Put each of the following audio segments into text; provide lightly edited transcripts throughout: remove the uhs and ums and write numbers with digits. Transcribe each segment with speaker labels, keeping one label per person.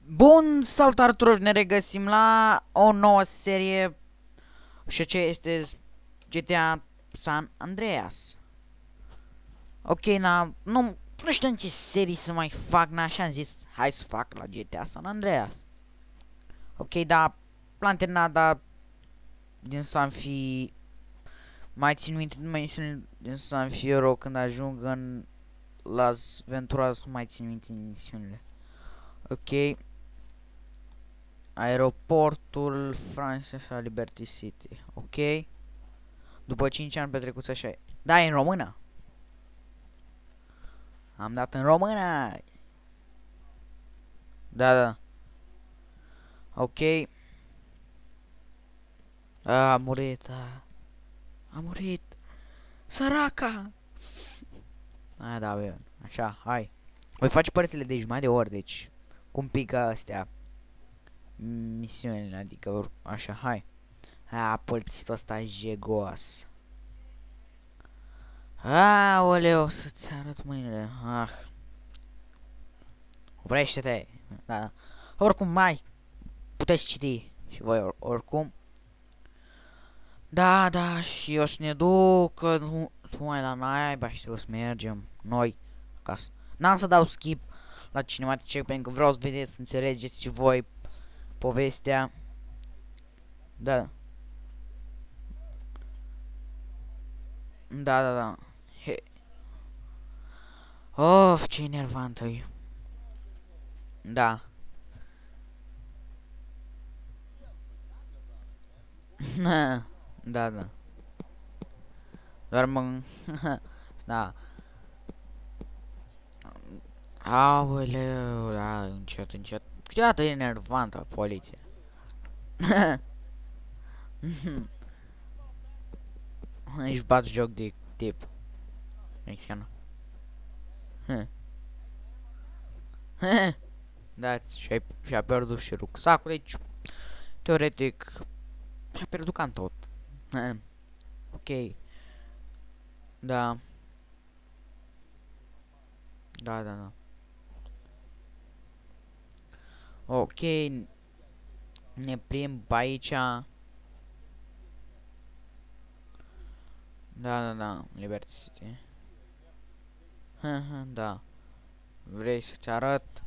Speaker 1: Bun, salutare tuturor, ne regăsim la o nouă serie și ce este GTA San Andreas. Ok, nu știu în ce serii să mai fac, așa am zis, hai să fac la GTA San Andreas. Ok, da, l-am terminat, dar din San Fi, mai țin minte numai misiunile din San Fierro când ajung în Las Venturas, nu mai țin minte misiunile. Ok. Aeroportul Francis la Liberty City. Ok. După 5 ani petrecuți așa. Da, e în română. Am dat în română. Da, da. Ok. A murit. A murit. Săraca. Da, bine. Așa, hai. Voi face părțile de jumătate de ori, deci cum pică astea misiunile, adică așa, hai. Polițistul ăsta jegos. Aoleu, să-ți arăt mâinile. Oprește-te. Da. Oricum, mai puteți citi și voi oricum. Da, și eu să ne duc, că nu mai la naiba și trebuie să mergem noi acasă. N-am să dau skip la cinematice pentru că vreau să vedeți, să înțelegeți și voi povestea. Da. Da. He. Of, ce enervantă e. Da. Da. Doar mă... Da. Aoleu, da, încet. Câteodată e enervantă poliția. Își bat joc de tip mexican. Da, și-a pierdut și rucsacul, deci teoretic și-a pierdut cam tot. Ok. Da. Da. Ok. Ne plimb aici. Da. Liberty City. Da. Vrei să-ți arăt?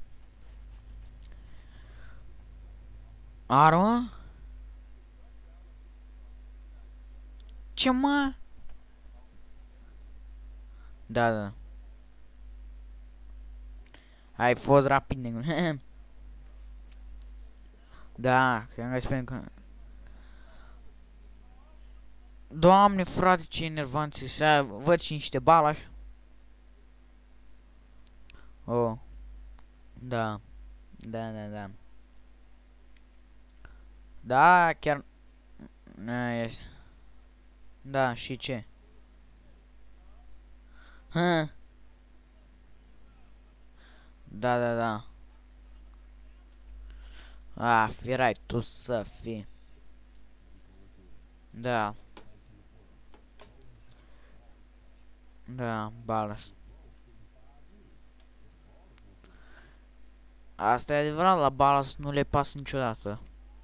Speaker 1: Armă? Ce mă? Da. Ai fost rapid, negru. Da, că spune că... Doamne, frate, ce enervanți să văd și niște balași. Oh, da. Da. Da, chiar... Da, și ce? Da. Firai tu să fii. Da, balas. Asta e adevărat, la balas nu le pasă niciodată.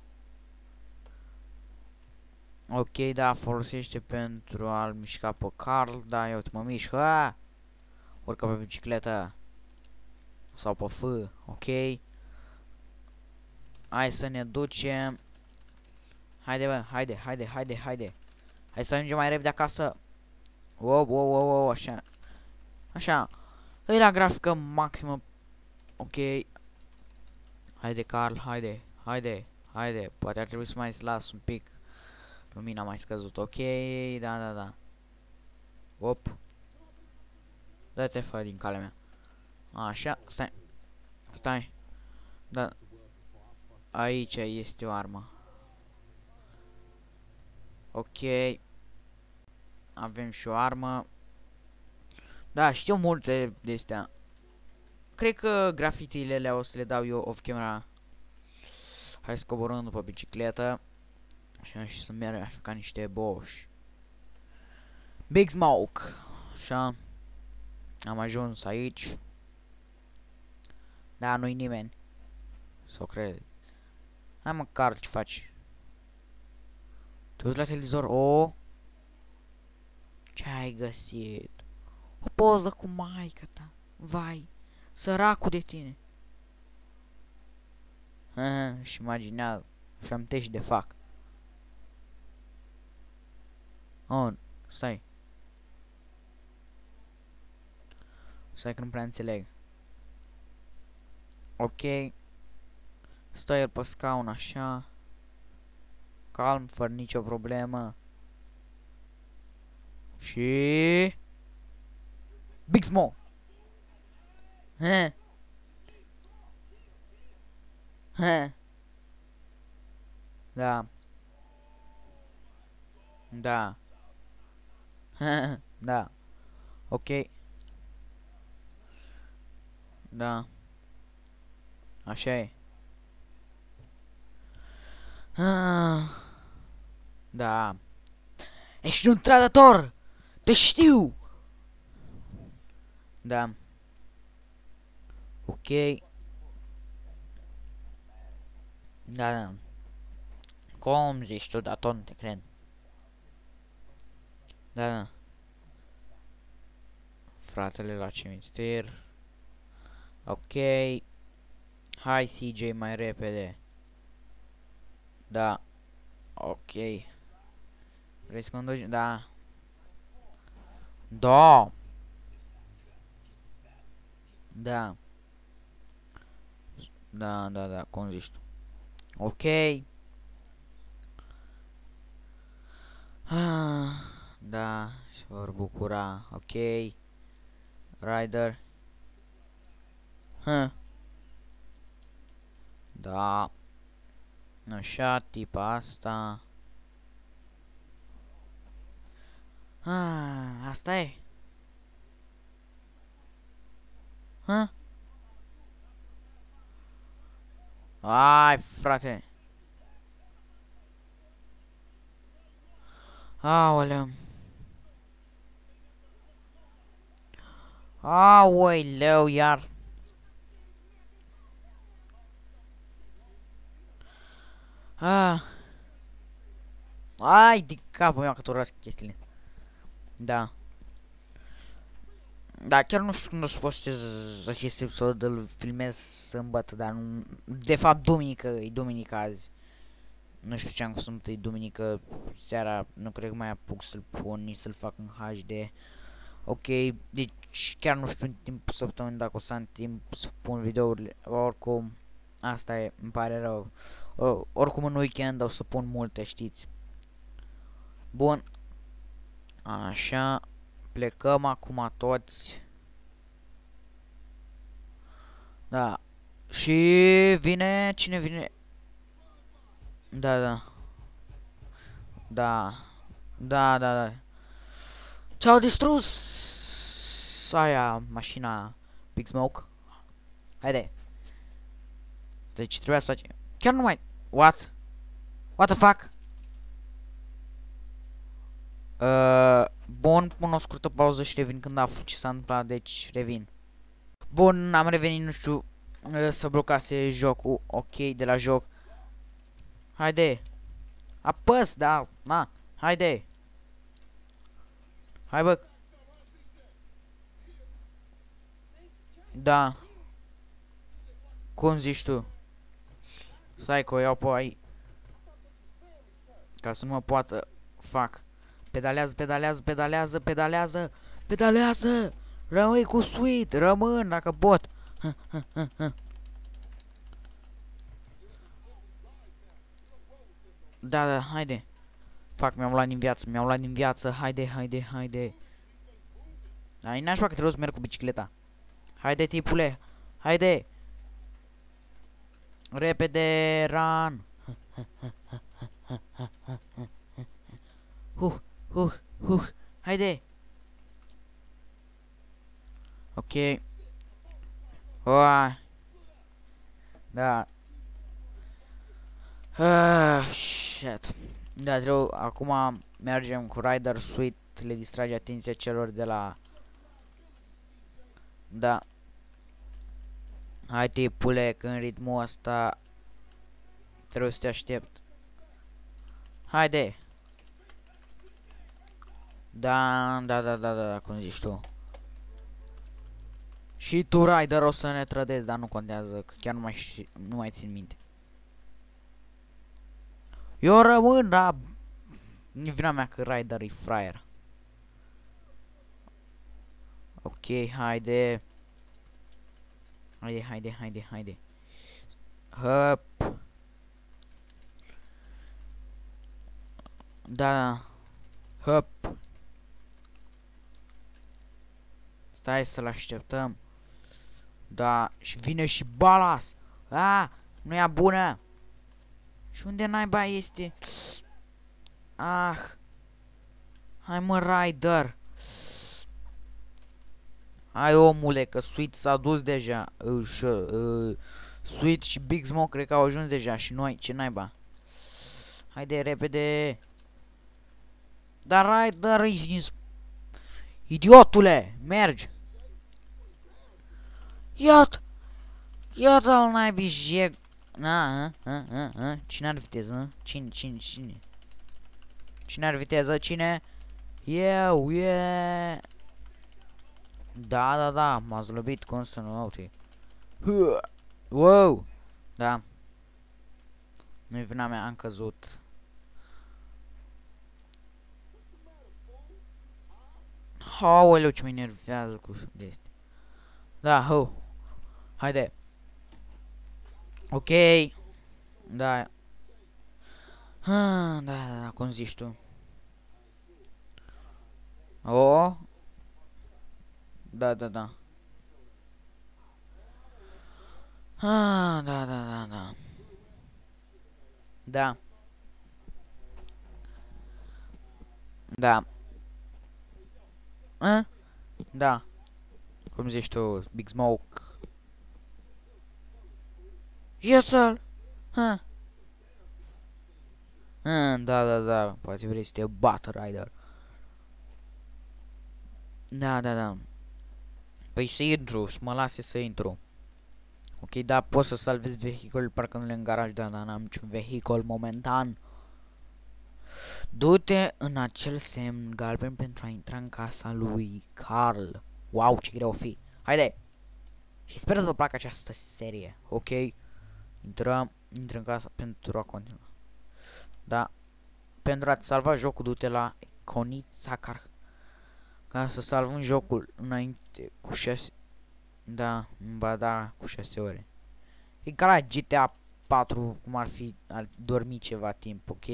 Speaker 1: Ok, da, folosește pentru a-l mișca pe Carl, da, eu mă mișc, urcă pe bicicletă. Sau pe F, ok. Hai să ne ducem. Haide, bă, haide. Hai să ajungem mai repede acasă. Wow, așa. Îi la grafică maximă. Ok. Haide, Carl, haide. Poate ar trebui să mai las un pic. Lumina mai scăzut, ok, da. Op. Dă-te fă din calea mea. Așa, stai. Da. Aici este o armă. Ok. Avem și o armă. Da, știu multe de astea. Cred că grafitiile alea o să le dau eu off camera. Hai să coborâm după bicicletă. Și să merg ca niște boși. Big Smoke. Așa. Am ajuns aici. Da, nu-i nimeni. Sau crede. Hai mă, Carl, ce faci? Te uiți la televizor? O? Ce ai găsit? O poză cu maica ta. Vai, săracul de tine. Și imaginează. Și amintești de fac. Oh, stai. Stai că nu prea înțeleg. Ok. Stai el pe scaun așa. Calm, fără nicio problemă. Și... Big Smo! He? He? Da. Da. Da. Ok. Da. Așa e. Da. Ești un trădător! Te știu! Da. Ok. Da, da. Cum zici tu, dar tot nu te cred. Da, da. Fratele la cimitir. Ok. Hai CJ mai repede. Da. Ok. Vrei să conduci? Da. Da. Da. Da, da, da, cum zici tu. Ok. Da, se vor bucura. Ok. Rider. Da. Așa, tipa asta. Asta e. Ai, frate. Aoleu. Aoleu, iar. Ai, de capul meu că tu urăsc chestiile. Da. Da, chiar nu știu când o să postez acest episod, îl filmez sâmbătă, dar nu... De fapt, duminică, e duminică azi. Nu știu ce am cusut, e duminică seara, nu cred că mai apuc să-l pun, nici să-l fac în HD. Ok, deci chiar nu știu în timpul săptămânii dacă o să am timp să pun videourile, oricum, asta e, îmi pare rău. Oricum în weekend o să pun multe, știți. Bun, așa, plecăm acum toți. Da, și vine, cine vine? Da, da, da, da, da, da. S-au distrus aia, mașina Big Smoke. Haide. Deci trebuia să facem. Chiar nu mai... What? What the fuck? Bun, pun o scurtă pauză și revin când aflu ce s-a întâmplat, deci revin. Bun, am revenit, nu știu, să blocase jocul, ok, de la joc. Haide. Apăs, da, na, haide. Hai bă. Da. Cum zici tu? Stai că o iau pe aici. Ca să nu mă poată. Fac. Pedalează, pedalează, pedalează, pedalează. Pedalează. Rămâi cu sweet. Rămân dacă pot. Da, da, haide. Fac, mi-am luat din viață, mi-am luat din viață. Haide, haide, haide. Ai n-aș că trebuie să merg cu bicicleta. Haide, tipule. Haide. Repede, run. Haide. Ok. Da. Shit. Da, trebuie, acum mergem cu Rider Suite, le distrage atenția celor de la... Da. Hai tipule, că în ritmul ăsta Trebuie să te aștept. Haide. Da, cum zici tu. Și tu, Rider, o să ne trădezi, dar nu contează, că chiar nu mai țin minte. Eu rămân, da. Nu vina mea că Rider e fraier. Ok, haide. Haide. Hop. Da. Hop. Stai să-l așteptăm. Da, și vine și Balas. Nu e bună. Și unde naiba este? Hai mă, Rider. Hai, omule, că Sweet s-a dus deja. Sweet și Big Smoke cred că au ajuns deja. Și noi, ce naiba? Haide, repede. Dar Rider, idiotule, mergi. Iată-l naibii jeg. Cine are viteză? Cine? Cine are viteză? Cine? Eu, Da, m-a zlobit, cum să nu aute. Wow! Da. Nu-i vina mea, am căzut. Aoleu, ce mă enervează cu de-astea. Da, haide. Ok. Da. Da, cum zici tu? Da. Da. Da. Da. Da. Cum zici tu, Big Smoke? Iese-l! Da. Poate vrei să te bată, Rider. Da. Păi să intru, să mă lase să intru. Ok, da, pot să salvez vehiculul parcându-le în garaj, dar n-am niciun vehicul momentan. Du-te în acel semn galben pentru a intra în casa lui Carl. Wow, ce greu o fi. Haide! Și sper să vă placă această serie, ok? Intră în casa pentru a continua. Da. Pentru a-ți salva jocul, du-te la Iconița ca să salvăm jocul înainte cu 6. Da, cu 6 ore. E ca la GTA 4, cum ar fi dormi ceva timp, ok?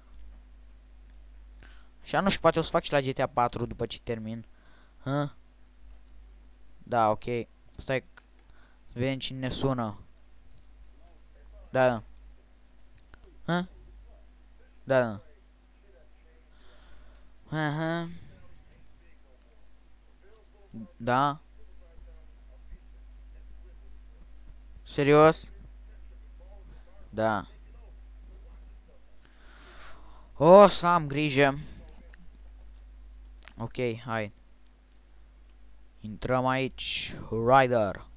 Speaker 1: Și nu știu, poate o să fac și la GTA 4 după ce termin. Da, ok. Stai, să vedem cine ne sună. Da. Da. Da. Serios? Da. O să am grijă. Ok, hai. Intrăm aici. Rider.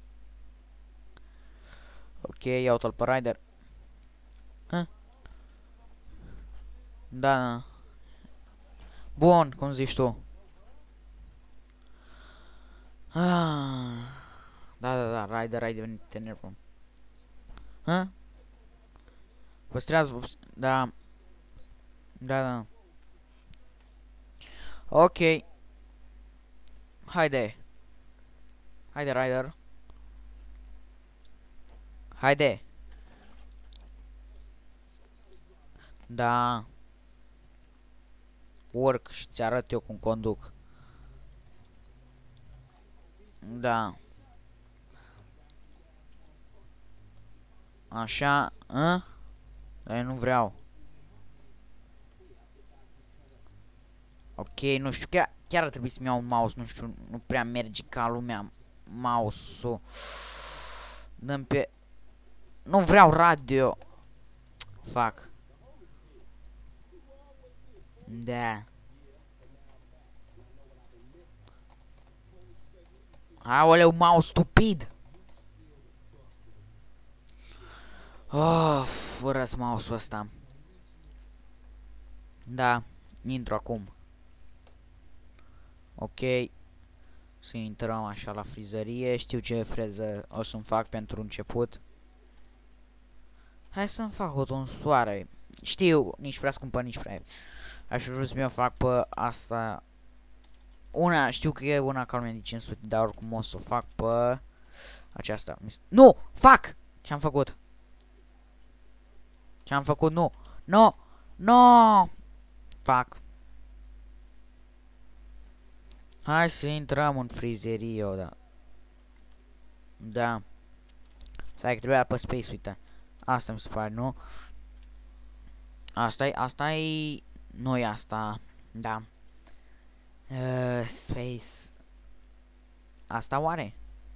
Speaker 1: Ok, iau-l pe Rider. Da. Bun, cum zici tu? Da, Rider, ai devenit tenerul. Păstrează, da. Da. Ok. Haide, Rider. Haide. Da. Urc și ți arăt eu cum conduc. Da. Așa, Dar eu nu vreau. Ok, nu știu, chiar ar trebui să-mi iau un mouse, nu știu, nu prea merge ca lumea mouse-ul. Dăm pe... Nu vreau radio. Fac. Da. Aoleu, mouse stupid. fără mouse-ul ăsta. Da, intru acum. Ok. Să intrăm așa la frizărie. Știu ce freză o să-mi fac pentru început. Hai să-mi fac o tonsoare. Știu, nici prea scumpă, nici prea. Aș vrea să mi-o fac pe asta. Una, știu că e una calmea de 500, dar oricum o să o fac pe aceasta. Nu! Fac! Ce-am făcut? Ce-am făcut? Nu! Nu! Nu! Fac. Hai să intrăm în frizerie, da. Da. Stai că trebuia pe space, uite. Asta mi se pare, nu? Asta-i... Nu-i asta. Da. Space. Asta oare?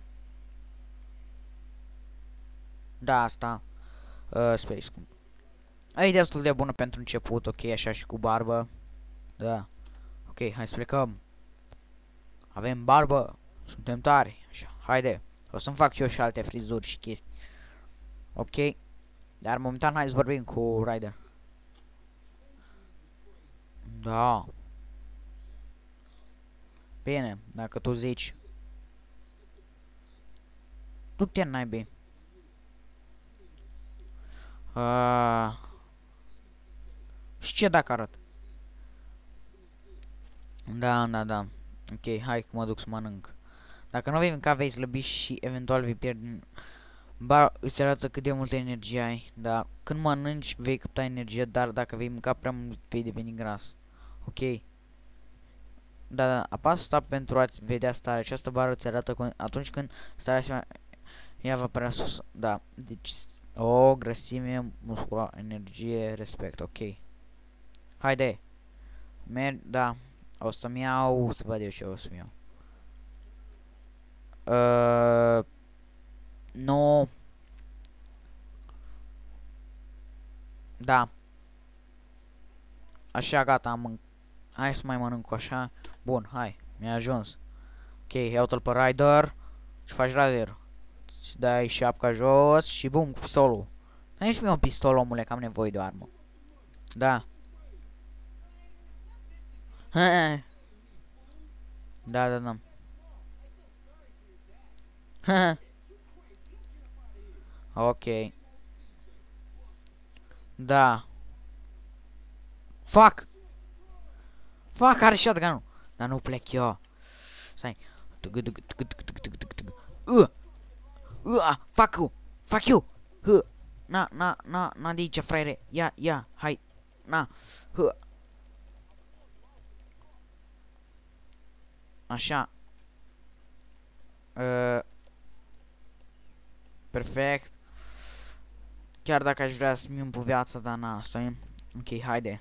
Speaker 1: Da, asta. Space. E destul de bună pentru început, ok, așa și cu barbă. Da. Ok, hai să plecăm. Avem barbă. Suntem tari. Așa, haide. O să-mi fac și eu și alte frizuri și chestii. Ok. Dar momentan hai să vorbim cu Ryder. Da. Bine, dacă tu zici. Tu te naibii. Și ce dacă arăt? Da, da, da. Ok, hai că mă duc să mănânc. Dacă nu vei mânca, vei slăbi și eventual vei pierde. Bar îți arată cât de multă energie ai. Da, când mănânci vei capta energie, dar dacă vei mânca prea mult vei deveni gras. Ok. Da, da, apasă stop pentru a-ți vedea starea. Această bară îți arată atunci când starea ea va părea sus. Da, deci o grăsime musculară, energie, respect, ok. Haide. Merg, da. O să-mi iau, să văd eu ce o să-mi iau. Nu. Da. Așa, gata, hai să mai mănânc cu așa. Bun, hai, mi-a ajuns. Ok, iau-te-l pe Ryder. Ce faci, Ryder? Îți dai șapca jos și bum, cu pistolul. Dar nici mie un pistol, omule, că am nevoie de o armă. Da. Da, da, da. Ok. Da. Fuck! Fuck, are shotgun-ul. Dar nu plec eu. Stai. Fuck you! Fuck you! Na de aici, fraiere. Ia, hai. Na. Așa. Perfect. Chiar dacă aș vrea să-mi împu viața, dar na, stai. Ok, haide.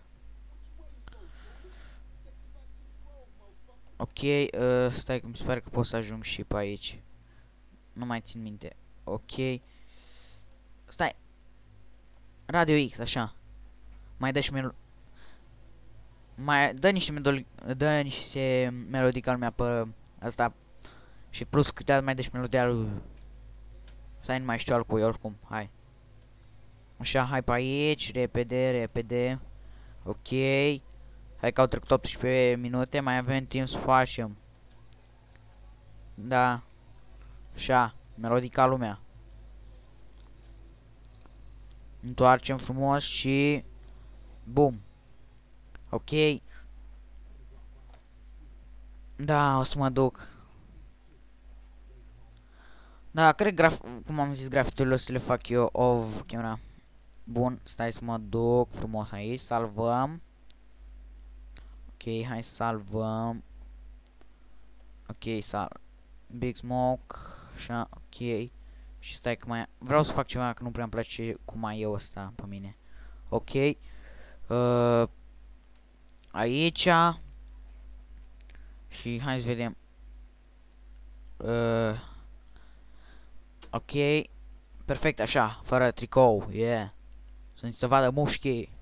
Speaker 1: Ok, stai că mi se pare că pot să ajung și pe aici. Nu mai țin minte. Ok. Stai. Radio X, așa. Mai dă și mai dă niște melodii ca lumea pe asta. Și plus câteodată mai dă și melodia lui. Stai, nu mai știu al cui, oricum, hai. Așa, hai pe aici, repede, repede. Ok. Hai că au trecut 18 minute, mai avem timp să facem. Da. Așa, melodii ca lumea. Întoarcem frumos și... Bum. Ok. Da, o să mă duc. Da, cred cum am zis, grafiturile o să le fac eu off camera. Bun, stai să mă duc frumos aici, salvăm. Ok, hai să salvăm. Ok, Big Smoke. Așa, ok. Și stai că mai... Vreau să fac ceva, că nu prea îmi place cum ai eu ăsta pe mine. Ok. Aici. Și hai să vedem. Ok. Perfect, așa, fără tricou, yeah. Să se vadă mușchii.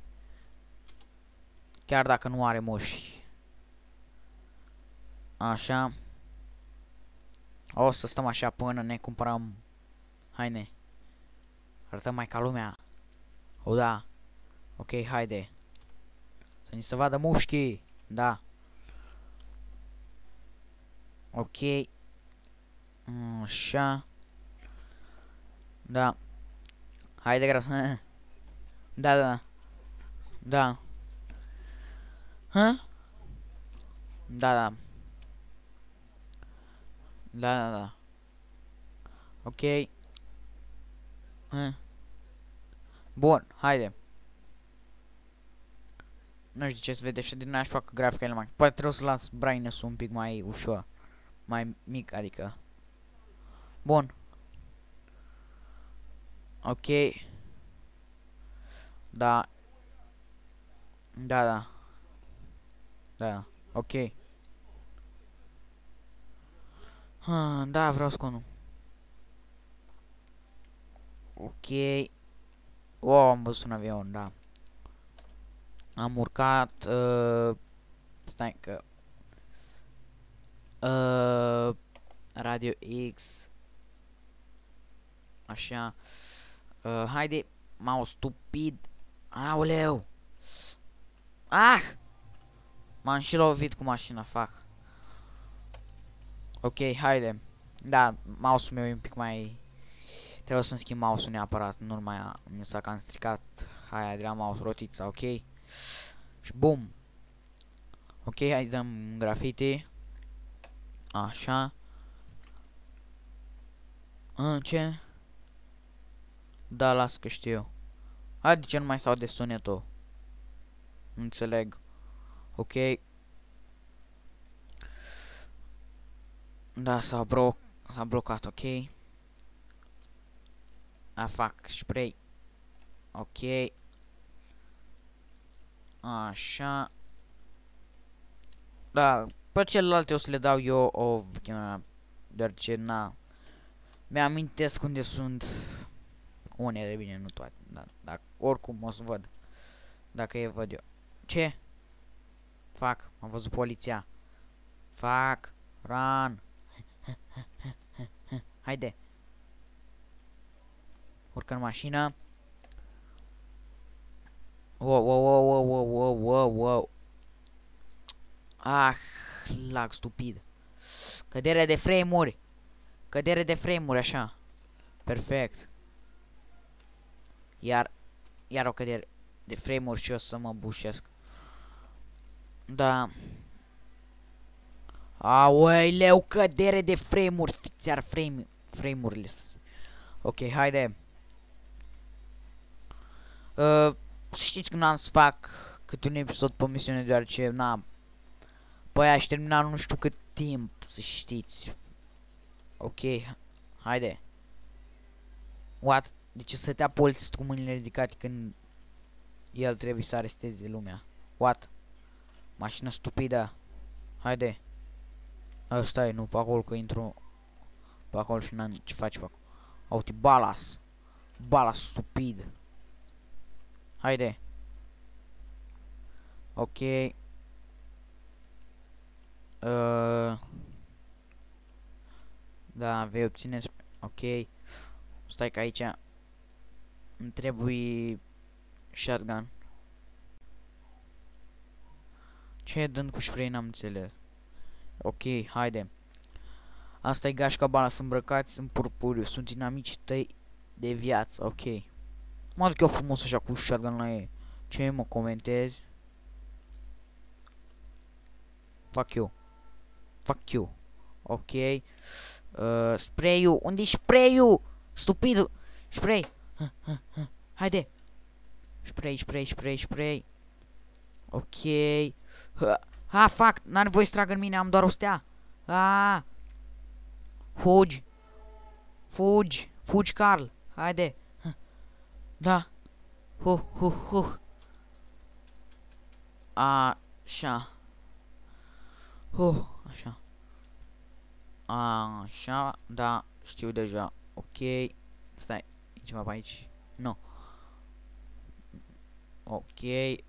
Speaker 1: Chiar dacă nu are mușchi. Așa. O să stăm așa până ne cumpărăm haine. Arătăm mai ca lumea. O, da. Ok, haide. Să ni se vadă mușchii. Da. Ok. Așa. Da. Haide, gras. Da, da. Da. Hă? Da, da. Da, da, da. Ok. Hă? Bun, haide. Nu știu ce se vede și din nașpa că grafica e mai. Poate trebuie să las brightness un pic mai ușor. Mai mic, adică. Bun. Ok. Da. Da, da. Da. Ok. Da, vreau sconul. Ok. Wow, am văzut un avion, da. Am urcat. Stai că. Radio X. Așa. Haide, mouse stupid. Aoleu. Ah! M-am și lovit cu mașina, fac. Ok, haide. Da, mouse-ul meu e un pic mai... Trebuie să-mi schimb mouse-ul neapărat, nu mai mi s-a cam stricat aia de la mouse, rotița, ok? Și bum. Ok, hai să dăm graffiti. Așa. Ce? Da, las că știu. Hai, de ce nu mai s-au de sunetul? Nu înțeleg. Ok. Da, s-a blocat, ok. Fac spray. Ok. Așa. Da, pe celelalte o să le dau eu o chemă, deoarece na. Mi-amintesc unde sunt unele, bine, nu toate, dar oricum o să văd. Dacă e văd eu. Ce? Fac, am văzut poliția. Fac, run. Haide. Urcă în mașină. Wow, wow, wow, wow, wow, wow, wow, wow. Ah, lag stupid. Cădere de frame-uri. Cădere de frame-uri, așa. Perfect. Iar o cădere de frame-uri și o să mă bușesc. Da. Aoleu, cădere de frame-uri. Ți-ar frame-urile. Ok, haide. Știți că n-am să fac câte un episod pe misiune, deoarece n-am. Păi aș termina nu știu cât timp, să știți. Ok, haide. What? De ce stătea polițist cu mâinile ridicate când el trebuie să aresteze lumea? What? Mașină stupidă. Haide. Stai, nu, pe acolo că intru. Pe acolo și n-am ce faci pe acolo. Uite, balas. Balas stupid. Haide. Ok. Da, vei obține... Ok. Stai că aici îmi trebuie shotgun. Ce dând cu spray, n-am înțeles. Ok, haide. Asta e gașca balas îmbrăcați în purpuriu. Sunt dinamicii tăi de viață. Ok. Mă duc eu frumos așa cu shotgun la ei. Ce mă comentezi? Fuck you. Fuck you. Ok. Spray-ul. Unde-i spray-ul? Stupid. Spray. Haide. Spray, spray, spray, spray. Ok. Fuck. N-are voie să tragă în mine. Am doar o stea. Fugi. Fugi. Fugi, Carl. Haide. Da. Așa. Așa. Așa, da, știu deja. Ok. Stai, e ceva pe aici? Nu. Ok.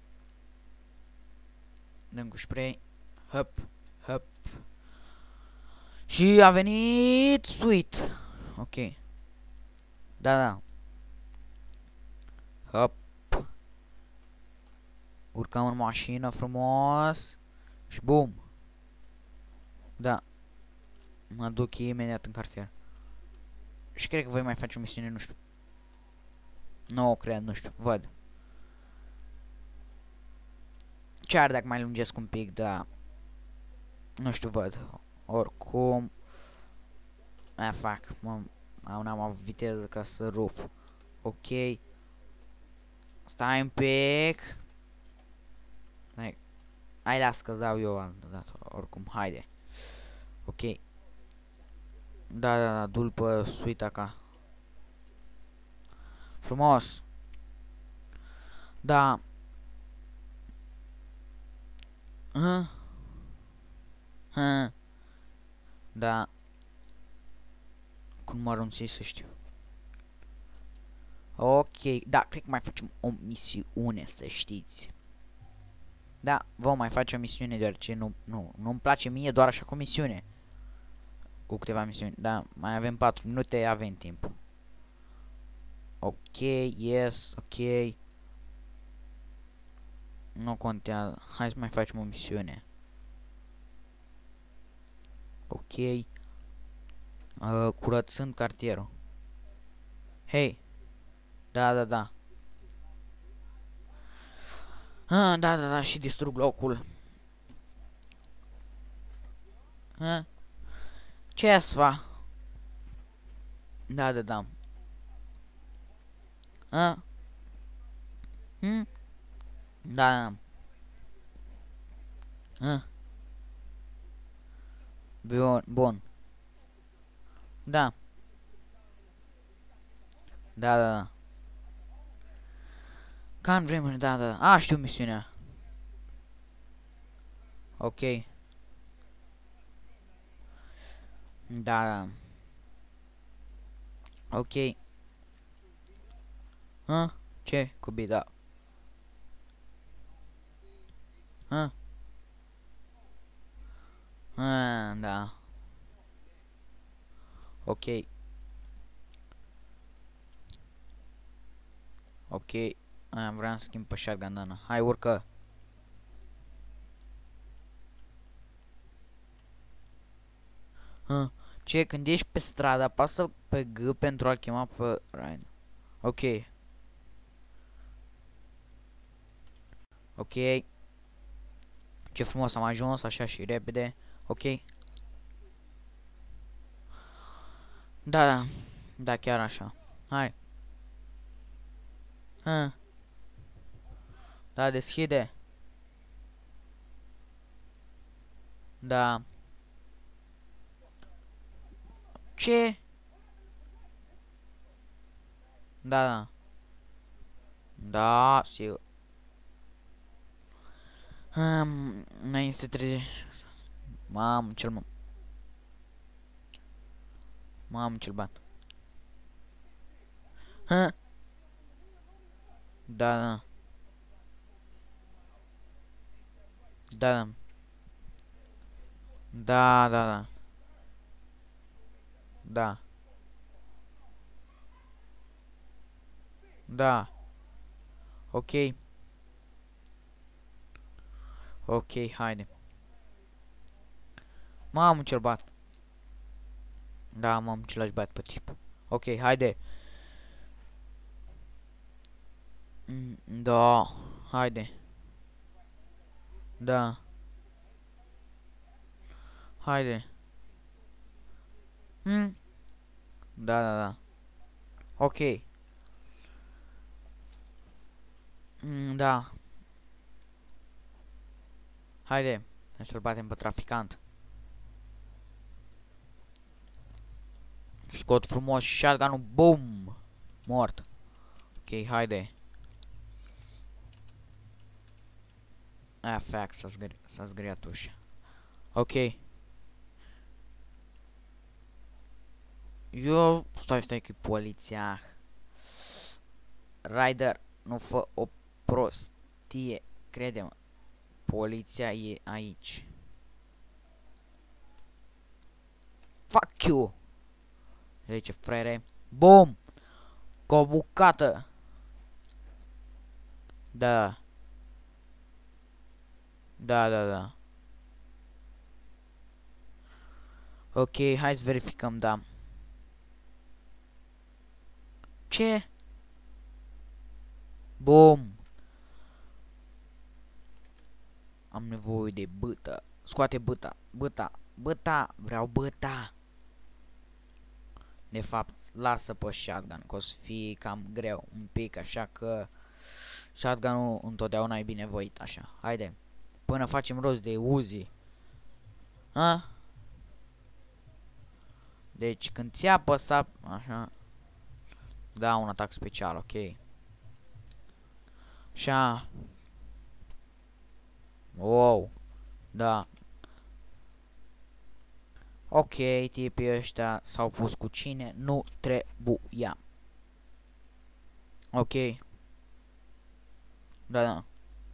Speaker 1: Dăm cu spray. Hop, hop. Și a venit sweet. Ok. Da, da. Hop, Urcăm în mașină frumos. Și bum. Da. Mă duc imediat în cartier. Și cred că voi mai face o misiune, nu știu. Nu, cred, nu știu, văd. Ce ar dacă mai lungesc un pic, da. Nu știu, văd. Oricum. Fac. N-am avut viteză ca să rup. Ok. Stai un pic. Hai, las că dau eu altă dată. Oricum, haide. Ok. Da, du-l pe suita ca. Frumos. Da. Da. Cum mă arunți să știu. Ok, da, cred că mai facem o misiune, să știți. Da, vom mai face o misiune, deoarece nu-mi place mie doar așa cu misiune. Cu câteva misiuni, da, mai avem 4 minute, avem timp. Ok, yes, ok. Nu contează, hai să mai facem o misiune. Ok. Curățând cartierul. Hei. Da. Da, și distrug locul. Ce să fac? Da. Da. Bun. Da. Da. Ca în vremuri, da. Știu misiunea. Ok. Da. Ok. Ce? Cubi, da. Da. Ok. Ok. Vreau să schimb pe shotgun, Dana. Hai, urcă. Ce? Când ești pe stradă, apasă pe G pentru a-l chema pe Ryan. Ok. Ok. Ce frumos am ajuns, așa și repede. Ok. Da, chiar așa. Hai. Da, deschide. Da. Ce? Da. Da, sigur. Înainte să trece. Mamă, cel bat. Da. Da. Da. Ok. Ok, haide. Mamă, ce-l bat. Da, mamă, ce l-aș bat pe tip. Ok, haide. Da, haide. Da. Haide. Da. Ok. Da. Haide. Hai să-l batem pe traficant. Scot frumos shotgun-ul. Boom. Mort. Ok, haide. Fac, s-a zgriat ușa. Ok. Stai că poliția. Ryder, nu fă o prostie. Crede-mă. Poliția e aici. Fuck you. Zice, frere. Bum. Cu o bucată. Da. Da, da, da. Ok, hai să verificăm, da. Ce? Bum! Am nevoie de bâtă. Scoate bâta, bâta, bâta, vreau bâta. De fapt, lasă pe shotgun, că o să fie cam greu, un pic, așa că shotgun-ul întotdeauna e binevoit, așa. Haide, până facem rost de Uzi. A? Deci, când ți apăsa, așa, da, un atac special, ok. Așa. Wow, da. Ok, tipii ăștia s-au pus cu cine nu trebuia. Ok. Da, da.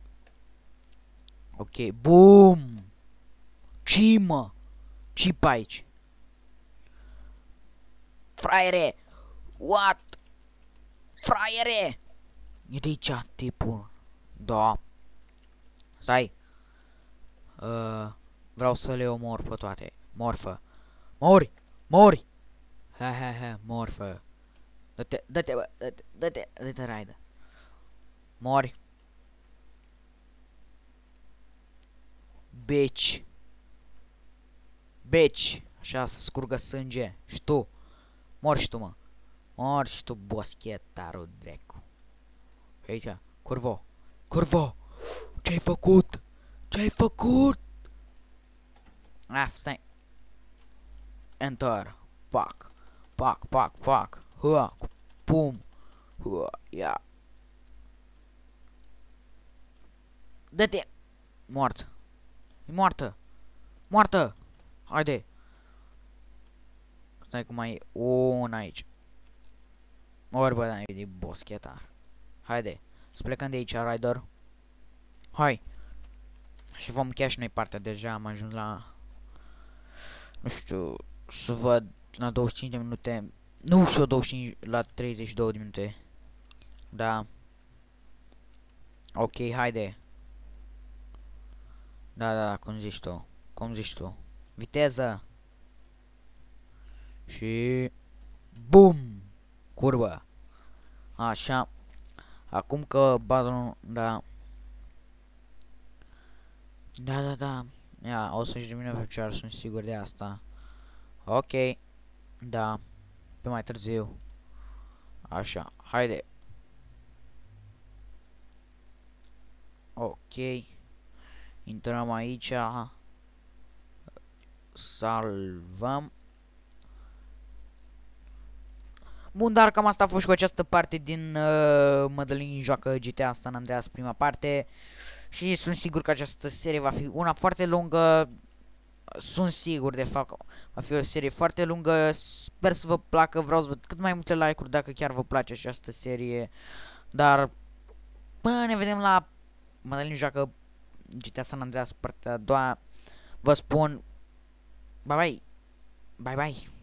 Speaker 1: Ok, boom! Cimă! Ce-i aici? Fraiere! What? Fraiere! E de aici, tipul. Da. Stai. Vreau să le omor pe toate. Morfă. Mori! Mori! Ha, morfă. Dă-te, dă-te, bă, dă-te, dă-te, dă-te, raidă. Mori. Bitch. Bitch. Așa, să scurgă sânge. Și tu. Mori și tu, mă. Mori și tu, boschetarul drecu. Aici, curvo. Curvo! Ce-ai făcut? Ce-ai făcut? Ah, stai. Enter. Pac. Pac, pac, pac. Hua, pum. Hua, ia. Dă-te. Moart. E moartă. Moartă. Haide. Stai cum mai e un aici. Ori bă, da, e de boschetar. Haide. Să plecăm de aici, Rider. Hai. Și vom încheia și noi partea. Deja am ajuns la... Nu știu... Să văd la 25 de minute. Nu știu 25 la 32 de minute. Da. Ok, haide. Da, da, da, cum zici tu. Cum zici tu. Viteză. Și... BUM! Curvă. Așa. Acum că baza nu... Da. Da, da, da. Ia, o să-și dimină pe picioare, sunt sigur de asta. Ok. Da. Pe mai târziu. Așa. Haide. Ok. Intrăm aici. Salvăm. Bun, dar cam asta a fost și cu această parte din Mădălin joacă GTA San Andreas prima parte. Și sunt sigur că această serie va fi una foarte lungă. Sunt sigur de fapt va fi o serie foarte lungă. Sper să vă placă, vreau să văd cât mai multe like-uri dacă chiar vă place această serie. Dar până ne vedem la Mădălin joacă GTA San Andreas partea a doua. Vă spun bye bye. Bye bye.